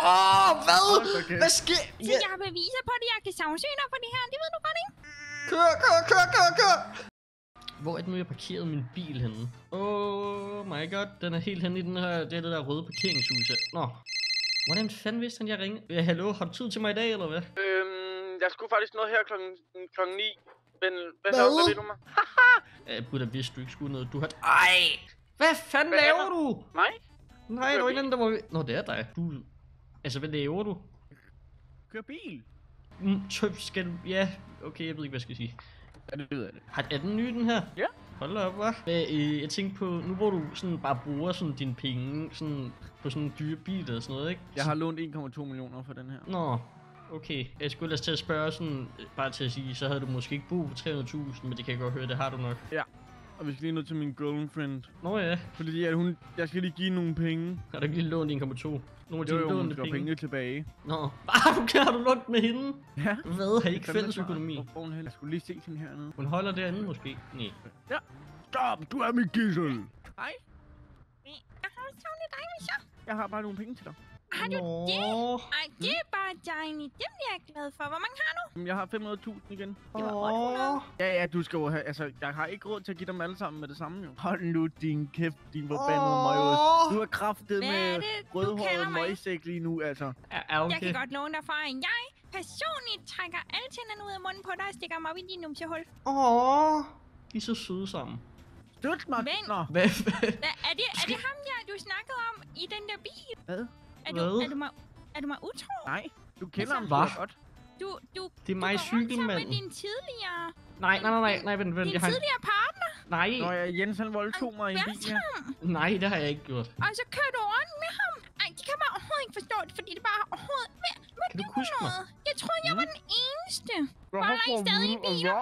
Hvad? Okay. Hvad sker? Så jeg har beviser på det, jeg kan sagsøge dig for det her, det ved du godt, ikke? Kør. Hvor er det nu, jeg parkerede min bil henne? Oh my god, den er helt henne i den her, det der røde parkeringshus. Nå. Hvordan fanden vidste han, jeg ringede? Ja, hallo, har du tid til mig i dag, eller hvad? Jeg skulle faktisk noget her klokken 9. Men hvad ved du mig? Jeg burde have vidst, du ikke skulle noget. Du har... Ej! Hvad fanden laver du? Nej, Nej, der var en anden, der var... Nå, det er dig. Du... Altså, hvad laver du? kør bil. Skal du... Ja, okay, jeg ved ikke, hvad jeg skal sige. Ja, det ved jeg det. Er den ny, den her? Ja. Hold op, hva'? Jeg tænkte på, nu hvor du sådan bare bruger sådan dine penge sådan på sådan en dyre bil og sådan noget, ikke? Jeg har lånt 1,2 millioner for den her. Nå, okay. Jeg skulle ellers til at spørge sådan, bare til at sige, så havde du måske ikke brug for 300.000, men det kan jeg godt høre, det har du nok. Ja. Og vi skal lige ned til min girlfriend. Nå ja. Fordi at jeg skal lige give nogle penge. Har du ikke lige lånt 1,2? Nogle af dine lånte penge tilbage. Nå. Har du lånt med hende? Ja. Hvad? Har I ikke fælles økonomi? Jeg skulle lige se hende hernede. Hun holder derinde måske? Nej. Ja. Stop, du er min gissel. Hej. Jeg har savnet dig, Misha. Jeg har bare nogle penge til dig. Har du det? Ej, det er bare dejligt. Dem bliver jeg glad for. Hvor mange har du? Jeg har 500.000 igen. Åh. Ja, du skal jo have, altså, jeg har ikke råd til at give dem alle sammen med det samme, jo. Hold nu din kæft, din forbandede møgost. Du er kraftet med rødhåret møgsæk lige nu, altså. Ja, okay. Jeg kan godt låne dig for, at jeg personligt trækker alle tænderne ud af munden på dig og stikker dem op i din numsehul. De er så søde sammen. Støt mig! Men, Nå. Hvad? er det ham der, du snakkede om i den der bil? Hvad? Er du mig utro? Nej, du kender ham Hvad? godt. Det er mig, cykelmanden. med din tidligere... Nej, vent. Din tidligere partner? Nej. Nå ja, Jens han voldtog mig i en bil, ja. Nej, det har jeg ikke gjort. Og så kører du rundt med ham? Ej, de kan bare overhovedet ikke forstå det, fordi det bare overhovedet... Kan du huske mig? Jeg troede, jeg var den eneste. Folder I stadig i biler?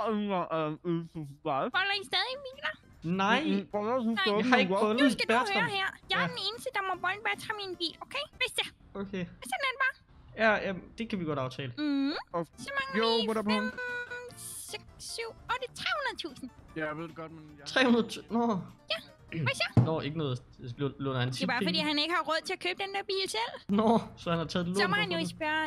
Folder I stadig i biler? Nej. Jeg har ikke fundet Nu skal du Bertram. høre her. Jeg er den eneste, der må bolde Bertram i en bil, okay? Hvis det. Okay. Sådan er det bare. Ja, det kan vi godt aftale. Så mangler vi 5, 6, 7, 8, 300.000. Ja, jeg ved det godt, men... 300. Nå. Ja, hvad så? Nå, ikke noget. Låner han Det er bare fordi, han ikke har råd til at købe den der bil selv. Nå, så han har taget lån. Så må han jo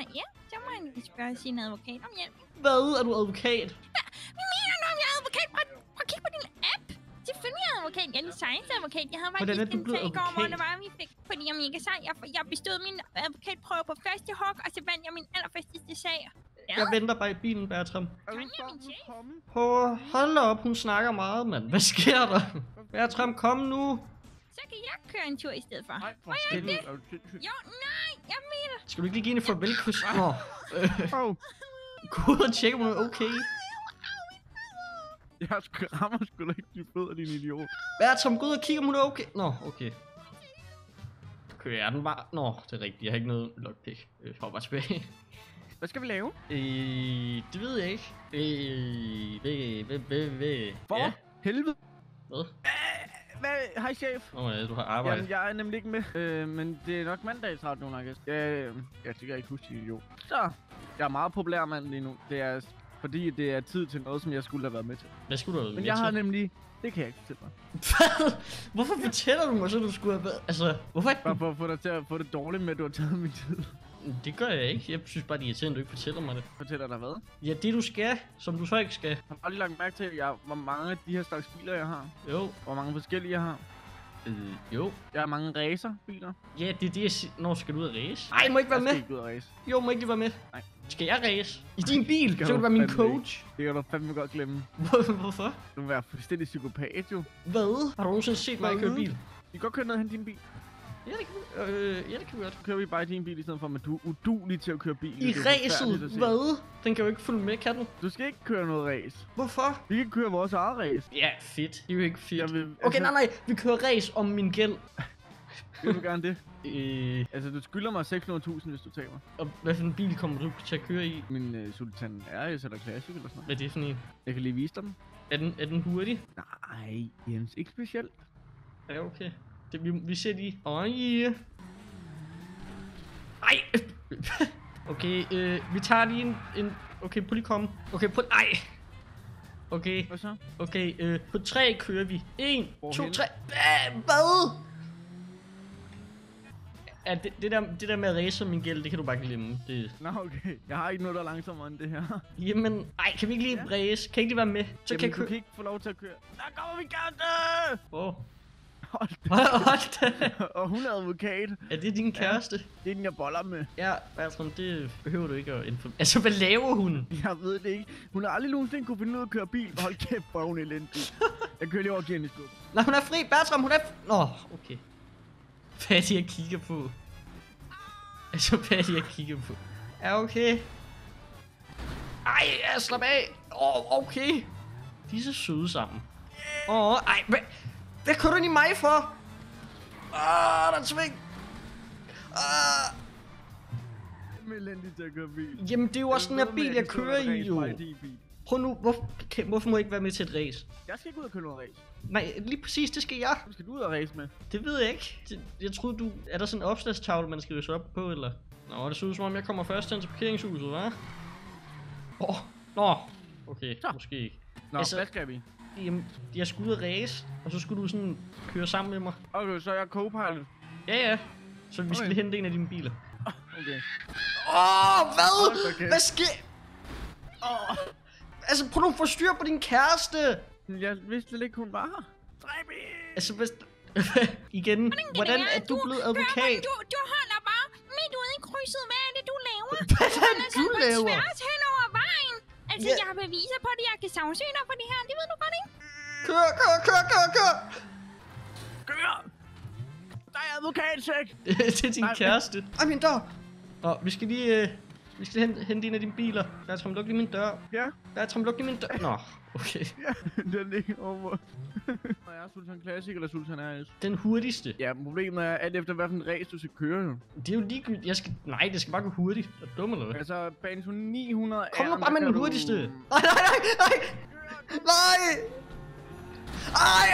spørge sin advokat om hjælp. Hvad? Er du advokat? Hvad mener du, om jeg er advokat? Prøv at kigge på din app. Selvfølgelig er jeg advokat. Jeg er den sejeste advokat. Jeg havde Hvordan er faktisk du en blevet sag i går, hvor advokat? det var, vi fik. Fordi om I ikke er sej, jeg bestod min advokatprøve på første hug, og så vandt jeg min allerførste sag. Ja. Jeg venter bare i bilen, Bertram. Min Hold op, hun snakker meget, mand. Hvad sker der? Bertram, kom nu. Så kan jeg køre en tur i stedet for. Nej, Må jeg ikke det? Jo, nej, jeg mener. Skal du ikke lige give hende et farvelkys? Nå. Gå ud og tjekke, om hun er okay. Jeg rammer sgu da ikke de fødder, din idiot. Bertram, gå ud og kigge, om hun er okay. Nå, okay. Kører den bare? Nå, det er rigtigt. Jeg har ikke noget lockpick. Hopper tilbage. Hvad skal vi lave? Det ved jeg ikke. For Ja. helvede. Hvad? Hej, chef. Ja, du har arbejde. Jamen, jeg er nemlig ikke med. Men det er nok mandagsradio, nok. Jeg kan ikke huske det, idiot. Så, jeg er meget populær mand lige nu. Det er fordi, det er tid til noget, som jeg skulle have været med til. Hvad skulle du have været med Men jeg til? har nemlig... Det kan jeg ikke fortælle mig. Hvad? Hvorfor fortæller du mig så, du skulle have været... Altså, hvorfor ikke? Bare for at få dig til at få det dårligt med, at du har taget min tid. Det gør jeg ikke. Jeg synes bare, det er irriterende, at du ikke fortæller mig det. Fortæller dig hvad? Ja, det du skal, som du så ikke skal. Har du aldrig lagt mærke til, hvor mange af de her slags biler, jeg har? Jo. Hvor mange forskellige jeg har? Jo. Jeg har mange racerbiler. Ja, det er det, jeg siger. Når skal du ud at race? Nej, må ikke være Jeg med. skal ikke ud og race. Jo, må ikke lige være med. Nej. Skal jeg race? I din bil? Så Skal kan du du være min fandme coach. Det kan du fandme godt glemme. Hvorfor? Du må være fuldstændig psykopat, jo. Hvad? Har du nogensinde set mig køre bil? Vi kan godt køre ned og hente din bil. Ja, det kan vi godt. Så kører vi bare i din bil i stedet for, men du er udulig til at køre bil. I Det er forfærdeligt racet? at se. Hvad? Den kan jo ikke følge med, kan den? Du skal ikke køre noget race. Hvorfor? Vi kan køre vores eget race. Ja, fedt. Det er jo ikke fedt. Jeg vil, Okay, nej. Vi kører race om min gæld. Vil du gerne det? Altså, du skylder mig 600.000, hvis du taber. Og hvad for en bil kommer du til at køre i? Min Sultan RS eller Classic eller sådan noget. Hvad er det for en? Jeg kan lige vise dig den. Er den hurtig? Nej, Jens, ikke specielt. Ja, okay. Vi ser lige. Ej. Ej. Okay, vi tager lige en... Okay, prøv lige komme. Okay, på... Ej. Okay. Hvad så? Okay, på 3 kører vi. 1, 2, Hvorhen? 3. Hvad? Ja, det der med at race min gæld, det kan du bare glemme. Det... Nå, okay. Jeg har ikke noget, der er langsommere end det her. Jamen, ej, kan vi ikke lige race? Kan ikke lige være med? Så jamen, kan jeg du kan ikke få lov til at køre. Der kommer min kæreste! Åh. Hold da. Og hun er advokat. Er det din kæreste? Det er den, jeg boller med. Ja, Bertram, det behøver du ikke at informere. Altså, hvad laver hun? Jeg ved det ikke. Hun har aldrig nogensinde kunne finde ud af at køre bil. Hold kæft, hvor er hun elendig. Jeg kører lige over Jenny skub. Nej, hun er fri. Bertram, hun er... Nå, okay. Hvad er det, jeg kigger på? Altså, hvad er det, jeg kigger på? Ja, okay. Ej, jeg slap af. Okay. De er så søde sammen. Ej, hvad kører du ind i mig for? Der er en sving. Jeg er elendig til at køre bil. Jamen, det er jo også den her bil, jeg kører i, jo. Prøv nu, hvorfor må jeg ikke være med til et race? Jeg skal ikke ud og køre noget race. Nej, lige præcis, det skal jeg. Du skal du ud og race med? Det ved jeg ikke. Jeg troede, du... Er der sådan en opslagstavle, man skal ryse op på, eller? Nå, det ser ud som om, jeg kommer først hen til parkeringshuset, hva'? Nå. Okay, så. Måske ikke. Nå, altså, hvad skal vi? Jamen, jeg skulle ud og race, og så skulle du sådan køre sammen med mig. Okay, så er jeg co-pilot. Ja. Så vi skal hente en af dine biler. Okay. Hvad? Okay. Hvad sker? Altså, prøv nu at få styr på din kæreste. Jeg vidste slet ikke, hun var her. Altså, igen, hvordan er du blevet advokat? Du holder bare midt ude i krydset. Hvad er det, du laver? Hvad er det, du laver? Tværs hen over vejen. Altså, jeg har beviser på det. Jeg kan sagsøge dig for det her. Det ved du godt, ikke? Kør! Kør! Der er advokatsæk! Det er din kæreste. Ej, min dør! Vi skal lige... Vi skal hente en af dine biler. Bertram, luk lige min dør. Ja? Bertram, luk lige min dør. Nå, okay. Ja, den ligger over. Når jeg er Sultan Classic eller Sultan RS? Den hurtigste. Ja, problemet er, alt efter hvilken race du skal køre, jo. Det er jo ligegyldigt. Nej, det skal bare gå hurtigt. Er du dum eller hvad? Altså, bane 900 kom nu bare med den hurtigste. Nej! Ej,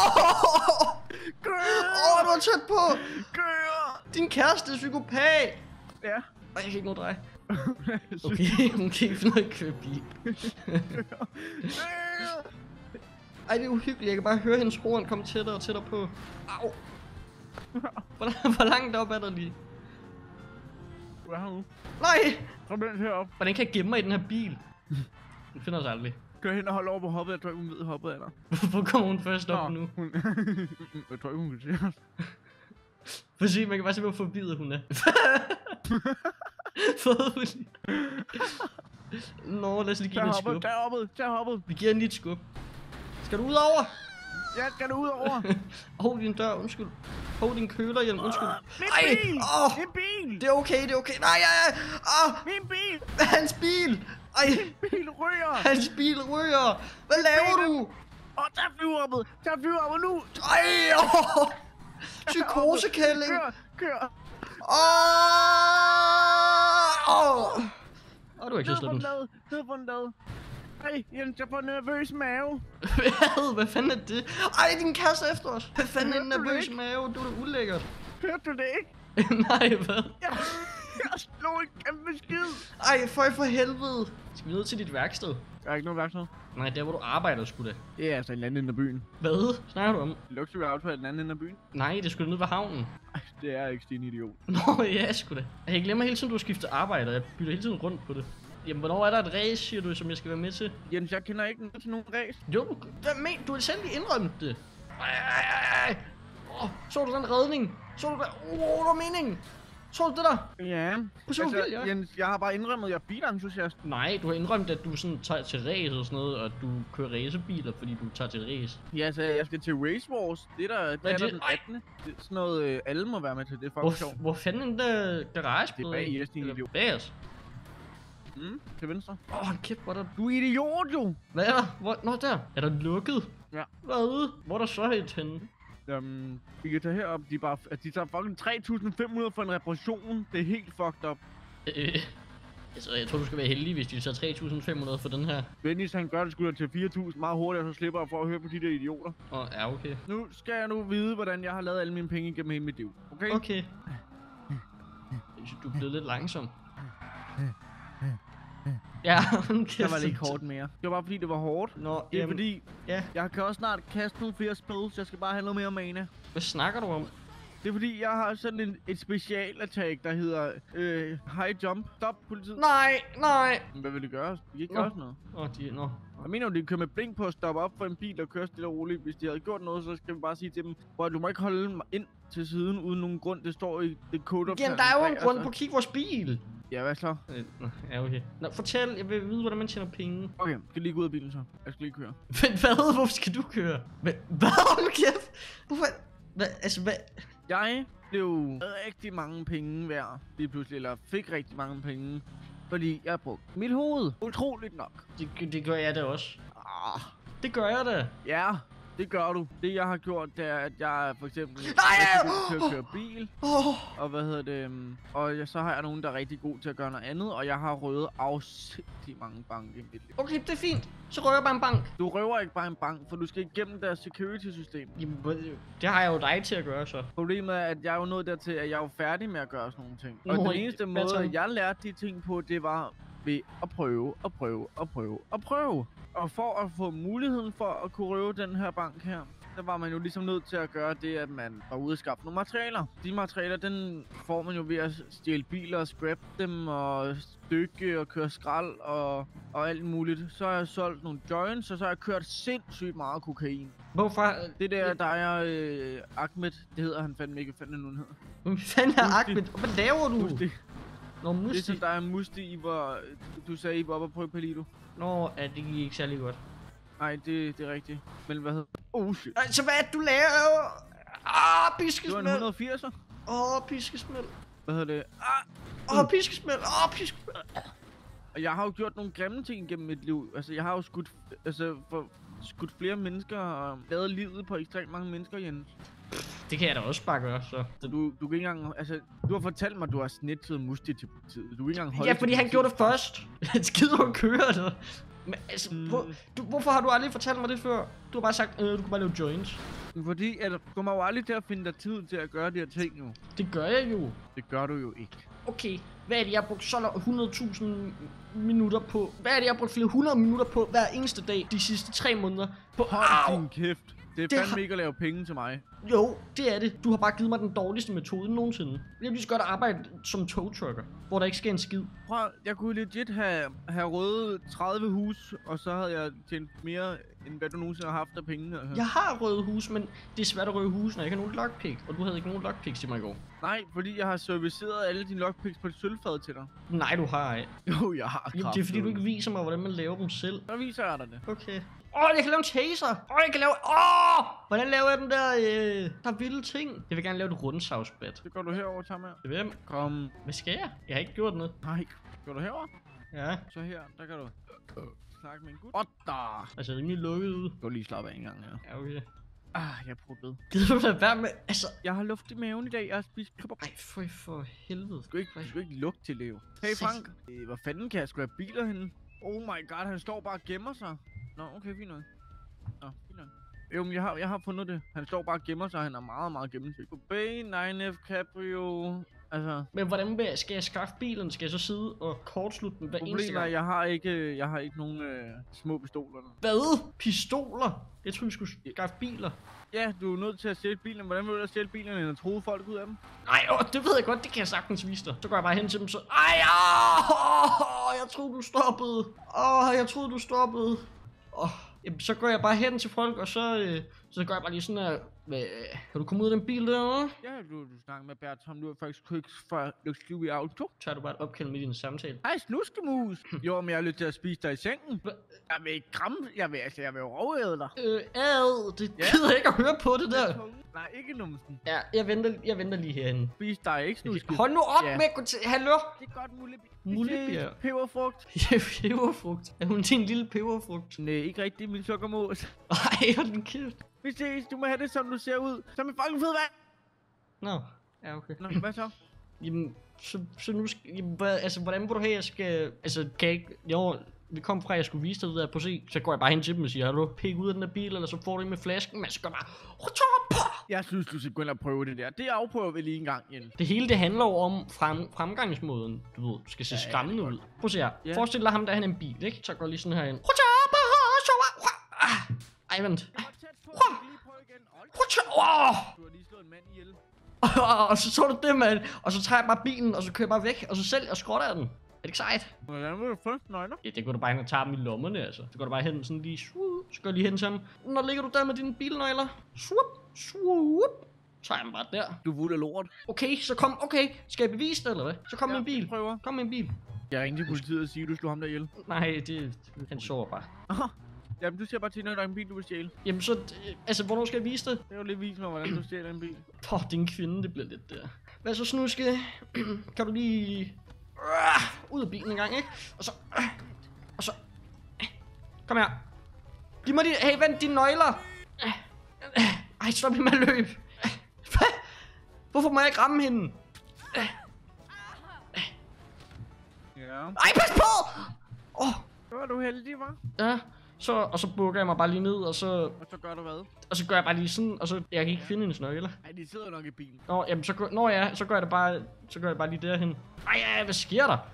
Kør! Du er tæt på! Kør! Din kæreste er psykopat! Ja. Jeg kan ikke nå dig. Okay, hun kan ikke finde noget at køre bil. Ej, det er uhyggeligt. Jeg kan bare høre hendes horn komme tættere og tættere på. Au! Hvor langt op er der lige? Hvad har du? Nej! Kom den herop. Hvordan kan jeg gemme mig i den her bil? Hun finder os aldrig. Kør hen og hold over på hoppet. Jeg tror ikke, hun ved hoppet, eller? Hvorfor kommer hun først op nu? Jeg tror ikke, hun kan se os. For se, man kan bare se, hvor forbidet hun er. Fodhul. Nå, lad os lige give hende et skub. Tag hoppet. Vi giver hende lige et skub. Skal du ud over? Ja, skal du ud over? Hov din dør, undskyld. Hov din kølerhjelm, undskyld. Min bil! Min bil! Det er okay, det er okay. Nej, min bil! Hans bil! Ej! Min bil ryger! Hans bil ryger! Hvad laver du? Tag flyverhoppet! Tag flyverhoppet nu! Ej! Psykosekælling! Kør! Du er ikke så slemt. Ned på den lade. Ej, Jens, jeg får en nervøs mave. Hvad fanden er det? Ej, din kæreste efter os. Hvad fanden er en nervøs mave? Du er da ulækkert. Hørte du det ikke? Nej, hvad? Jeg slog en kæmpe skid. Ej, for helvede. Skal vi ned til dit værksted? Jeg har ikke noget værksted. Nej, der hvor du arbejder, sgu da. Det er altså en anden ende af byen. Hvad snakker du om? Luxury Auto er den anden ende af byen. Nej, det skulle ned ved havnen. Ej, det er ikke din idiot. Nå, ja, sgu da. Jeg glemmer hele tiden, du har skiftet arbejde. Jeg bytter hele tiden rundt på det. Jamen, hvornår er der et race, siger du, som jeg skal være med til? Jens, jeg kender ikke til nogen race. Jo, hvad mener du? Selv lige indrømt det. Ej. Så du den redning? Så du der? Det var meningen. Så du det der? Ja. Altså, Jens, jeg har bare indrømmet, at jeg er bilentusiast. Nej, du har indrømt, at du sådan tager til race og sådan noget, og du kører racebiler, fordi du tager til race. Ja, så jeg skal til Race Wars. Det er der den 18. Det er sådan noget, alle må være med til. Det er fucking sjovt. Hvor fanden er der garage? Det er bag i din idiot. Bag os? Til venstre. Kæft, hvor der... Du er idiot, jo! Hvad er der? Nå, der. Er der lukket? Ja. Hvad? Hvor er der så helt henne? Vi kan tage herop. De tager fucking 3.500 for en reparation. Det er helt fucked up. Altså, jeg tror, du skal være heldig, hvis de tager 3.500 for den her. Dennis, han gør det sgu da til 4.000 meget hurtigt, og så slipper jeg for at høre på de der idioter. Ja, okay. Nu skal jeg vide, hvordan jeg har lavet alle mine penge igennem hele mit liv. Okay? Okay. Du er blevet lidt langsom. Ja, det var ikke hårdt mere. Det var bare fordi, det var hårdt. Nå, det er fordi, ja. Jeg kan også snart kaste nogle flere spells. Jeg skal bare have noget mere mana. Hvad snakker du om? Det er fordi, jeg har sådan et specialattack, der hedder high jump. Stop, politiet. Nej. Hvad vil det gøre? Vi kan ikke gøre sådan noget. Jeg mener jo, de kører med blink på at stoppe op for en bil, der kører stille og roligt. Hvis de havde gjort noget, så skal vi bare sige til dem, bror, du må ikke holde mig ind til siden uden nogen grund. Det står i det code. Igen, der er jo en grund på at kigge vores bil. Ja, hvad så? Ja, okay. Nå, fortæl. Jeg vil vide, hvordan man tjener penge. Okay, skal lige gå ud af bilen så. Jeg skal lige køre. Men hvad? Hvorfor skal du køre? Hvad? Hold kæft. Hvorfor? Hvad? Jeg blev rigtig mange penge værd lige pludselig, eller fik rigtig mange penge, fordi jeg brugte mit hoved. Utroligt nok. Det gør jeg da også. Det gør jeg da. Ja, det gør du. Det jeg har gjort, det er, at jeg for eksempel til at køre bil. Og og så har jeg nogen, der er rigtig god til at gøre noget andet, og jeg har røvet afsindigt mange banke i mit liv. Okay, det er fint. Så røver jeg bare en bank. Du røver ikke bare en bank, for du skal igennem deres security-system. Jamen, det har jeg jo dig til at gøre så. Problemet er, at jeg er jo nået dertil, at jeg er jo færdig med at gøre sådan nogle ting. Og den eneste måde, jeg lærte de ting på, det var ved at prøve. Og for at få muligheden for at kunne røve den her bank her, der var man jo ligesom nødt til at gøre det, at man var ude og skaffe nogle materialer. De materialer, den får man jo ved at stjæle biler og scrap dem og stykke og køre skrald og alt muligt. Så har jeg solgt nogle joints, og så har jeg kørt sindssygt meget kokain. Hvorfor? Det der er Ahmed, det hedder han fandme ikke, hvad fanden nu hedder. Hvad fanden er Ahmed? Hvad laver du? Musti. Nå, Musti. Det er sådan, der er Musti, hvor du sagde, I var oppe og prøve Palido. Nå, ja, det gik ikke særlig godt. Nej, det er rigtigt. Men hvad hedder shit. Så hvad er det, du laver? Piskesmæld. Det var en 180'er. Piskesmæld. Hvad hedder det? Piskesmæld. Piskesmæld. Og jeg har jo gjort nogle grimme ting gennem mit liv. Altså, jeg har jo skudt flere mennesker og lavet livet på ekstremt mange mennesker, Jens. Det kan jeg da også bare gøre, så. Du kan ikke engang, altså, du har fortalt mig, at du har snittet Musti til politiet. Du kan ikke engang holde. Ja, fordi han gjorde det først. Han skider at køre det. Men altså, hvorfor har du aldrig fortalt mig det før? Du har bare sagt, du kan bare lave joints. Fordi, du kommer jo aldrig til at finde dig tid til at gøre de her ting, jo. Det gør jeg jo. Det gør du jo ikke. Okay, hvad er det, jeg har brugt så 100.000 minutter på? Hvad er det, jeg har brugt flere 100 minutter på hver eneste dag de sidste 3 måneder? På hold din kæft. Det er fandme ikke at lave penge til mig. Jo, det er det. Du har bare givet mig den dårligste metode nogensinde. Jeg vil lige så godt arbejde som togtrucker, hvor der ikke sker en skid. Prøv, jeg kunne legit have røvet 30 hus, og så havde jeg tjent mere, end hvad du nogensinde har haft af penge. Altså. Jeg har røvet hus, men det er svært at røve hus, når jeg ikke har nogen lockpick. Og du havde ikke nogen lockpicks til mig i går. Nej, fordi jeg har serviceret alle dine lockpicks på et sølvfad til dig. Nej, du har ikke. Jo, jeg har. Jamen, det er fordi, du ikke viser mig, hvordan man laver dem selv. Så viser jeg dig det. Okay. Jeg kan lave en taser. Jeg kan lave... hvordan laver jeg den der vilde ting? Jeg vil gerne lave et rundsavsbat. Så går du herover, Tammer. Hvem? Kom. Hvad skal jeg? Jeg har ikke gjort noget. Nej. Går du herover? Ja. Så her, der kan du snakke med en gut. Altså, rimelig lukket ud. Du lige slappe af en gang, ja. Ja, okay. Jeg prøvede ved. Gider du da være med? Altså... Jeg har luft i maven i dag. Jeg har spist kebab. Ej, for helvede. Du skal ikke lugte til det jo. Hey Frank. Hvor fanden kan jeg scrap biler henne? Oh my god, han står bare og gemmer sig. Nå, okay, fint nok. Nå, fint nok. Jo, men jeg har fundet det. Han står bare og gemmer sig. Han er meget, meget gennemsigtig. B9F Cabrio. Altså... Men hvordan skal jeg skaffe bilen? Skal jeg så sidde og kortslutte den hver eneste gang? Jeg har ikke nogen små pistoler. Hvad? Pistoler? Jeg tror vi skulle skaffe biler. Ja, du er nødt til at stjæle bilen. Hvordan vil du da stjæle bilerne, end at true folk ud af dem? Nej, det ved jeg godt. Det kan jeg sagtens vise dig. Så går jeg bare hen til dem, så... jeg troede, du stoppede. Jeg troede, du stoppede. Jamen, så går jeg bare hen til folk, og så gør jeg bare lige sådan her. Kan du komme ud af den bil der? Ja, du snakker med Bertram. Du er faktisk quick for Luxury Auto. Tager du bare et opkald med din samtale? Hej, snuskemus. Jo, men jeg har lyst til at spise dig i sengen. Jeg vil ikke kramme. Jeg vil jo overæde dig. Det gider jeg ikke at høre på det der. Nej, ikke numsen. Ja, jeg venter lige herinde. Spis dig ikke, snuske. Hold nu op med at gå til... Hallo? Det er godt Mullebjerg. Peberfrugt. Ja, peberfrugt. Er hun din lille peberfrugt? Nej, ikke rigtig min sukkermås. Ej, hold den kæft. Vi ses, du må have det, som du ser ud. Som en fucking fed vand. Nå, ja, okay. Nå, hvad så? Jamen, så nu skal... Jamen, hvordan vil du have, jeg skal... Altså, kan jeg ikke... Jo, vi kom fra, at jeg skulle vise dig ud af på se. Så går jeg bare hen til dem og siger, har du pik ud af den der bil, eller så får du med flasken. Men så gør bare... Jeg synes, du skal gå ind og prøve det der. Det afprøver vi lige en gang, Jens. Det hele, det handler jo om fremgangsmåden. Du ved, du skal se skræmmende ud. Prøv at se her. Yeah. Forestil dig ham, der han er en bil, ikke? Så går lige sådan her ind. Ej, vent. Du har lige slået en mand ihjel. Og så du det, mand. Og så tager jeg bare bilen, og så kører jeg bare væk, og så sælger og skrotter jeg den. Er det ikke sejt? Hvordan vil du finde nøgler? Ja, det går du bare hen og tager dem i lommerne, altså. Så går du bare hen sådan lige, swoop, så går du lige hen til ham. Når ligger du der med dine bilnøgler? Swoop, swoop. Så tager jeg dem bare der. Du er fuld af lort. Okay, så kom, okay. Skal jeg bevise det, eller hvad? Så kom med en bil. Prøver. Kom med en bil. Jeg ringer til politiet og siger, at du slog ham der ihjel. Nej, han sover bare. Aha. Jamen, du siger bare til, når der er en bil, du vil stjæle. Jamen så, altså, hvornår skal jeg vise det? Det er jo lige vise mig, hvordan du stjæler en bil. Det er en kvinde, det bliver lidt der. Hvad så, Snuske? Kan du lige... ud af bilen en gang, ikke? Og så... Kom her. Giv mig hey, vent dine nøgler. Ej, stop lige med at løbe. Hvad? Hvorfor må jeg ikke ramme hende? Ja. Ej, pas på! Så var du heldig, hva'? Ja, og så bukker jeg mig bare lige ned, og så gør du hvad? Og så gør jeg bare lige sådan, og så... Jeg kan ikke finde hendes nøgler. Ej, de sidder nok i bilen. Nå, jamen så gør jeg det bare... Så gør jeg bare lige derhen. Ej, hvad sker der?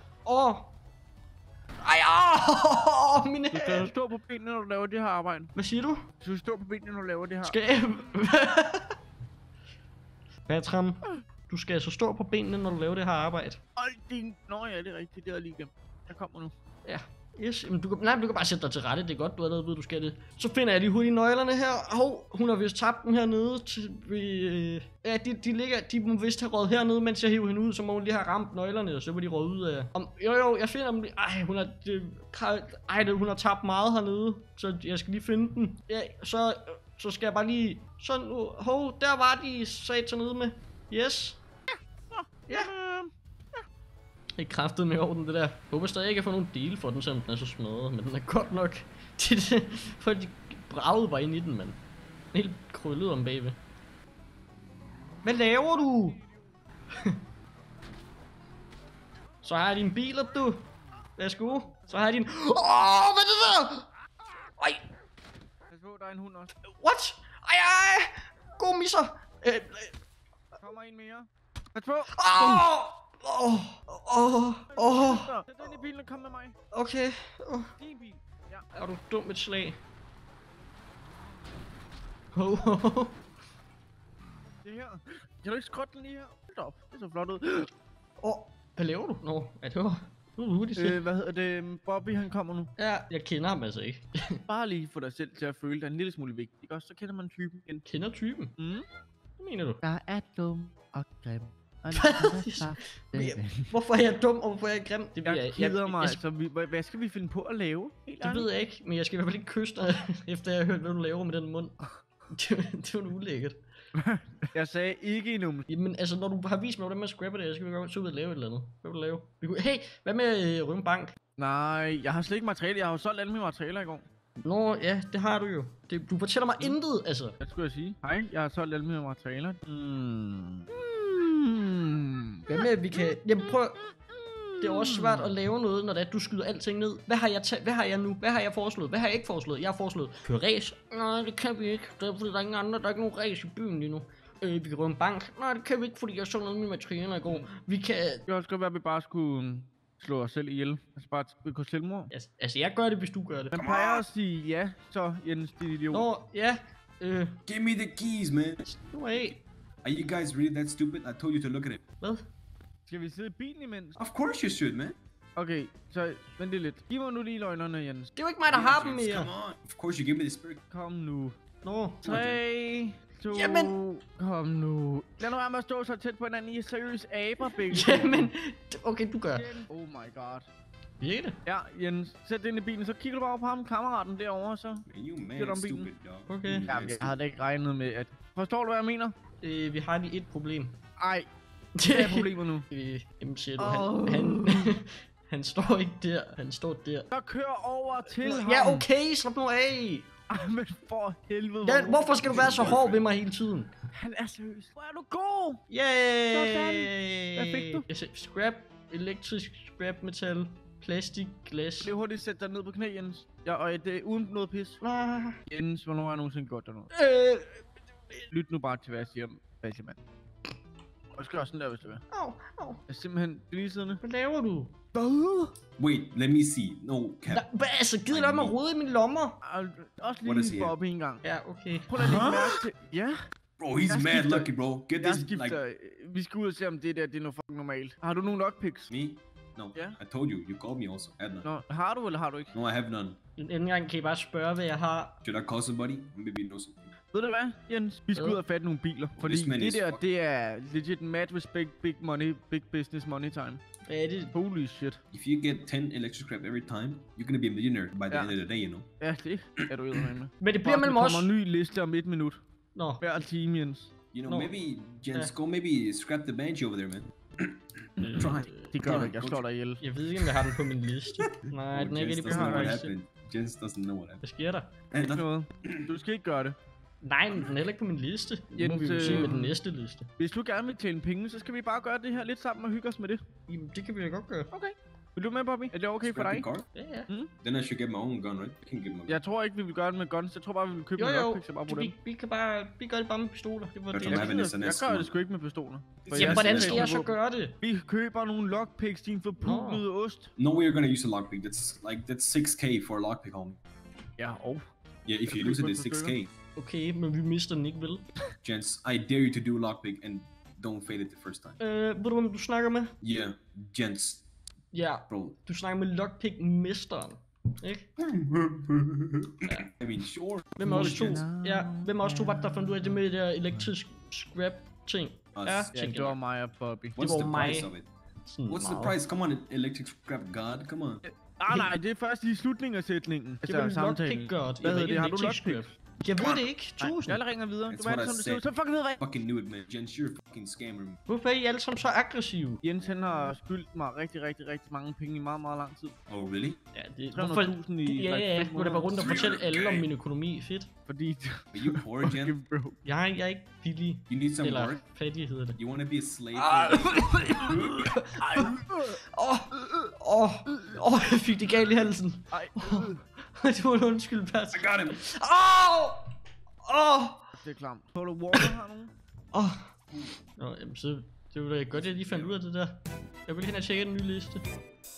Mine... Du skal stå på benene, når du laver det her arbejde. Hvad siger du? Du skal stå på benene, når du laver det her. Skal jeg... Bertram, du skal altså stå på benene, når du laver det her arbejde. Hold din... Nå ja, det er rigtigt. Det er lige gemt. Jeg kommer nu. Ja. Yes, men du kan bare sætte dig til rette. Det er godt, du allerede ved, du skal det. Så finder jeg lige hurtigt nøglerne her. Hun har vist tabt den hernede. Ja, de ligger... De må vist have røget hernede, mens jeg hiver hende ud. Så må hun lige have ramt nøglerne, og så må de røget ud af... Jo, jeg finder dem lige... Ej, hun har tabt meget hernede. Så jeg skal lige finde den. Ja, så skal jeg bare lige... Så nu... Der var de sat nede med. Yes. Ja. Det er kraftet med orden, det der. Jeg håber stadig ikke, at få nogle dele for den, selvom den er så smadret. Men den er godt nok for de bragede bare ind i den, mand. Helt krøllet om bagved. Hvad laver du? Så har jeg dine biler, du. Værsgo. Så har jeg din... hvad er det der? Ej. Pas på, der er en hund også. What? Ej. God misser. Kommer en mere. Pas på. Sæt den i bilen og kom med mig. Okay. Din bil. Ja. Er du dum et slag? Det her. Kan du ikke skrotte den lige her? Hold op. Det er så flot ud. Hvad laver du? Nå, det var... Nu er du hurtigt. Hvad hedder det? Bobby, han kommer nu. Ja, jeg kender ham altså ikke. Bare lige få dig selv til at føle, det er en lille smule vigtigt. Ikke også? Så kender man typen igen. Kender typen? Hvad mener du? Jeg er dum og grim. Hvorfor er jeg dum, og hvorfor er jeg grim? Det jeg keder mig, altså. Hvad skal vi finde på at lave? Det ved jeg ikke, men jeg skal i hvert fald ikke kysse dig, efter jeg har hørt, hvad du laver med den mund. Det var ulækkert. Jeg sagde ikke endnu. Jamen altså, når du har vist mig, hvordan man scrapper det, så skal vi godt så ud og lave et eller andet. Hvad vil du lave? Hey, hvad med rømme bank? Nej, jeg har slet ikke materiale. Jeg har jo solgt alle mine materialer i går. Nå, ja, det har du jo. Du fortæller mig intet, altså. Hvad skulle jeg sige? Hej, jeg har solgt alle mine materialer. Hvad med, at vi kan... Jamen prøv... Det er også svært at lave noget, når det er, du skyder alting ned. Hvad har jeg nu? Hvad har jeg foreslået? Hvad har jeg ikke foreslået? Jeg har foreslået køre race. Nej, det kan vi ikke. Det er fordi, der er ingen andre. Der er ikke nogen race i byen lige nu. Vi kan røve en bank. Nej, det kan vi ikke, fordi jeg så noget med materialer i går. Vi kan... Det kan også godt være, at vi bare skulle slå os selv ihjel. Altså bare gå selvmord. Altså, jeg gør det, hvis du gør det. Man plejer at sige ja, så Jens, din idiot. Nå, ja. Give me the keys, man. Nu af. Are you guys really that stupid? I told you to look at it. Hvad? Skal vi sidde i bilen imens? Of course you should, man. Okay, så vent lidt. Giv mig nu lige løgnerne, Jens. Det er jo ikke mig, der har dem mere. Come on. Of course you give me the spirit. Kom nu. Nå. 3, 2, jamen. Kom nu. Lad nu være med at stå så tæt på hinanden. I er seriøst aber, begge. Jamen. Okay, du gør. Oh my god. Virker det? Ja, Jens. Sæt det ind i bilen. Så kigger du bare på ham, kammeraten derovre, så. You man, stupid dog. Okay. Ja, jeg havde da ikke regnet med, at... Forstår du, hvad jeg mener? Vi har lige et problem. Ej. Hvad er problemet nu? Jamen siger du, han står ikke der. Han står der. Så kør over til ham. Ja, okay, slap nu af. Ej, men for helvede. Ja, hvorfor skal du være så hård ved mig hele tiden? Han er seriøs. Hvor er du god? Yay! Sådan. Hvad fik du? Jeg sagde scrap, elektrisk scrap, metal, plastik, glas. Det er hurtigt sætte dig ned på knæ, Jens. Ja, og det er uden noget pis. Jens, hvornår har jeg nogensinde gjort dig noget? Lyt nu bare til, hvad jeg siger, Bassemand. Og skal også sådan der, hvis det er. Au. Jeg er simpelthen lige siddende. Hvad laver du? Wait, let me see. No, cap. Altså, gider du med at rode i mine lommer? Også lige for op en gang. Ja, okay. Prøv at lægge mærke til... Ja. Bro, he's mad lucky, bro. Get Jeg this, skifter. like... Vi skal ud og se, om det der det er noget fucking normalt. Har du nogle lockpicks? Me? No. Yeah. I told you. You called me also. I had none. Nå, har du eller har du ikke? No, I have none. En gang kan I bare spørge, hvad jeg har. Should I call somebody? Maybe you know something. Ved du hvad, Jens? Vi skal ud og fatte nogle biler. Fordi This man det is der, fuck- det er legit mad respect, big money, big business money time. Ja, det... Holy shit. If you get 10 electric scrap every time, you're gonna be a millionaire by the Yeah. end of the day, you know. Ja, det er du eddermame med. Men det bliver mellem os. Der kommer en ny liste om 1 minut. Nå. Hver time, Jens. You know, No. maybe, Jens, Yeah. go maybe scrap the bench over there, man. Try. Det gør du ikke, jeg slår dig ihjel. Jeg ved ikke, om jeg har den på min liste. Nej, den er ikke Jens rigtig på doesn't know min what liste. happened. Jens doesn't know what happened. Hvad sker der? Ikke noget. Du skal ikke gøre det. Nej, den er heller ikke på min liste. Nu må Jens, vi jo se med den næste liste. Hvis du gerne vil tjene penge, så skal vi bare gøre det her lidt sammen og hygge os med det. Jamen, det kan vi da godt gøre. Okay. Vil du med, Bobby? Er det okay for Scrap dig? the car? Ja, ja. Then I should get my own gun, right? I can get my gun. Jeg tror ikke, vi vil gøre det med guns. Jeg tror bare, vi vil købe Jo, nogle jo. lockpicks og bare bruge dem. Vi kan bare... Vi gør det bare med pistoler. Det var Jeg det, tror, jeg jeg skulle. vil- Jeg gør det sgu ikke med pistoler. For Jamen, jeg hvordan er skal jeg så sådan- gøre det? Vi køber nogle lockpicks, din forpulede ost. No way you're gonna use a lockpick. That's 6k for a lockpick, homie. Ja, og. Yeah, if you lose it, it's 6k. Okay, men vi mister den ikke, vel? Jens, I dare you to do a lockpick and don't fail it the first time. Ved du, hvem du snakker med? Yeah, Jens, Ja, bro. du snakker med Lockpick-mesteren. Ikke? I mean, sure. Hvem af os to? Jens. Ja, hvem af os to var det, der fandt ud af det med det der elektrisk scrap-ting? Us. Ja, Ja, tænker det var jeg. mig og Bobby. What's var the mig. price of it? Sådan What's the meget. price? Come on, electric scrap god. Come on. Nej, det er først i slutningen af sætningen. Det var en Lockpick godt. Hvad hedder det? Har du Electric lockpick? scrap. Jeg ved det ikke. Nej, 1000. jeg ringer videre. That's Du er what I som det ser ud. said. Så fucking ved hvad? Fucking knew it, man. Jens, you're a fucking scammer. Hvorfor er I alle sammen så aggressive? Jens han har skyldt mig rigtig mange penge i meget lang tid. Oh, really? Ja, det 300.000 i Ja, like ja, 5 du kan da bare rundt og måneder. fortælle alle om min økonomi. Fedt. Fordi Are you poor, Jen? fucking broke. Jeg er ikke billig. You need some Eller work? fattig hedder det. You wanna be a slave? Jeg fik det galt i halsen. Ej, Det var en undskyld, Pat. I got him. det er klamt. Paul Walker har nogen? Nå, jamen så... Det var da godt, jeg lige fandt ud af det der. Jeg vil hen og tjekke den nye liste.